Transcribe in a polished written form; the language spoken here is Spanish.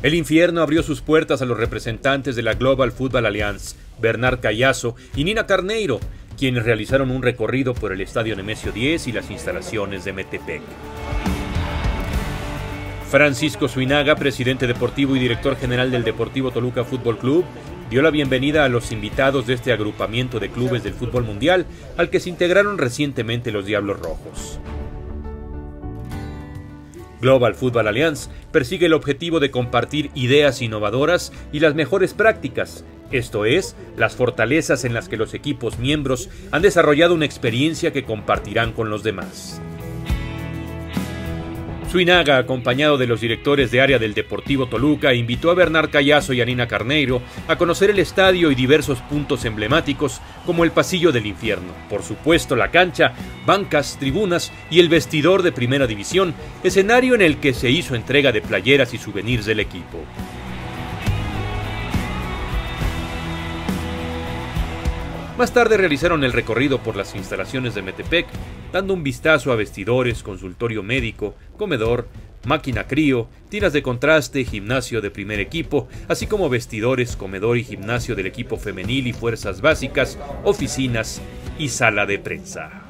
El infierno abrió sus puertas a los representantes de la Global Football Alliance, Bernard Cayazo y Nina Carneiro, quienes realizaron un recorrido por el Estadio Nemesio 10 y las instalaciones de Metepec. Francisco Suinaga, presidente deportivo y director general del Deportivo Toluca Fútbol Club, dio la bienvenida a los invitados de este agrupamiento de clubes del fútbol mundial, al que se integraron recientemente los Diablos Rojos. Global Football Alliance persigue el objetivo de compartir ideas innovadoras y las mejores prácticas, esto es, las fortalezas en las que los equipos miembros han desarrollado una experiencia que compartirán con los demás. Suinaga, acompañado de los directores de área del Deportivo Toluca, invitó a Bernard Cayazo y a Nina Carneiro a conocer el estadio y diversos puntos emblemáticos como el Pasillo del Infierno, por supuesto la cancha, bancas, tribunas y el vestidor de Primera División, escenario en el que se hizo entrega de playeras y souvenirs del equipo. Más tarde realizaron el recorrido por las instalaciones de Metepec, dando un vistazo a vestidores, consultorio médico, comedor, máquina crío, tiras de contraste, gimnasio de primer equipo, así como vestidores, comedor y gimnasio del equipo femenil y fuerzas básicas, oficinas y sala de prensa.